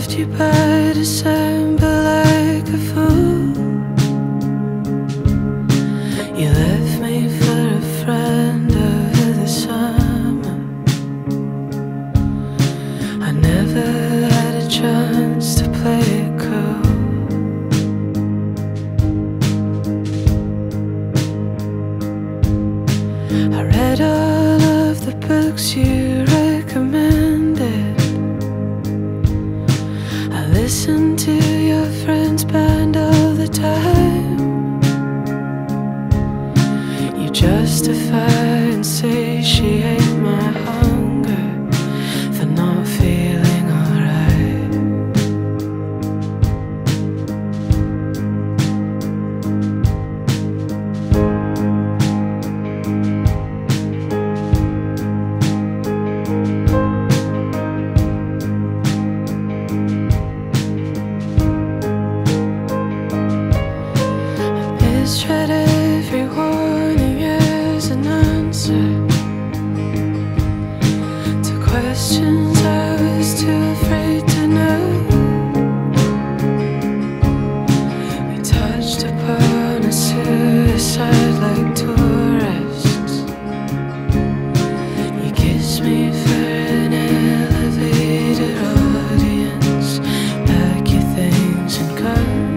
left you by December like a fool. You left me for a friend over the summer. I never had a chance to play it cool. I read all of the books you recommended. I listened to your friend's band all the time. You justify and satiate my hunger for not feeling alright. Tried every warning as an answer to questions I was too afraid to know. We touched upon a suicide like tourists. You kissed me for an elevated audience. Pack your things and go.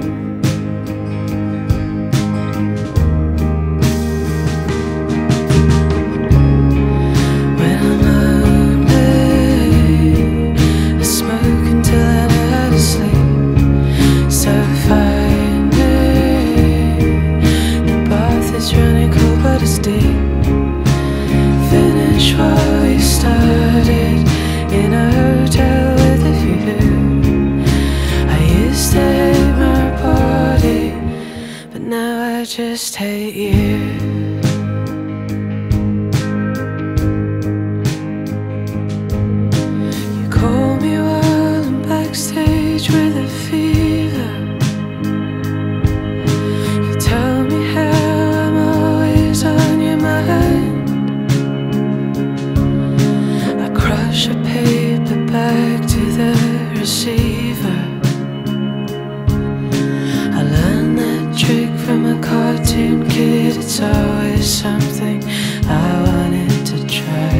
Finish what we started in a hotel with a view. I used to hate my body, but now I just hate you. You call me while I'm backstage with a fever. You tell me how I'm always on your mind. I crush a paper back to the receiver. I learned that trick from a cartoon kid. It's always something I wanted to try.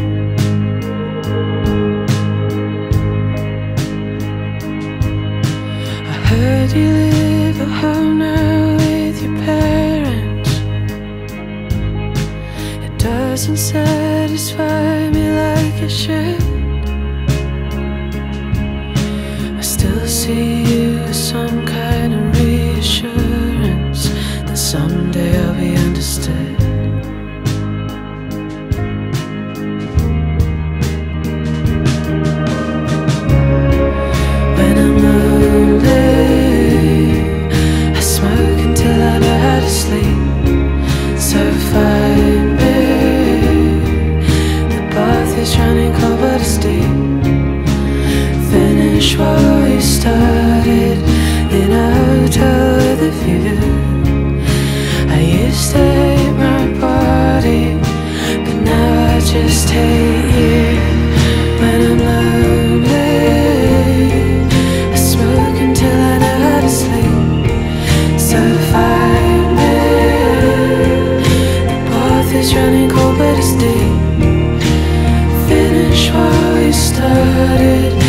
I heard you live at home now with your parents. It doesn't satisfy me like it should. I still see you as some kind of reassurance that someday I'll be understood. When I'm lonely, I smoke until I know how to sleep. So find me. The bath is running cold but it's deep. Finish what we started in a hotel with a view. I used to hate my body, but now I just hate you. When I'm lonely, I smoke until I know how to sleep. So find me. The bath is running cold but it's deep. Finish what we started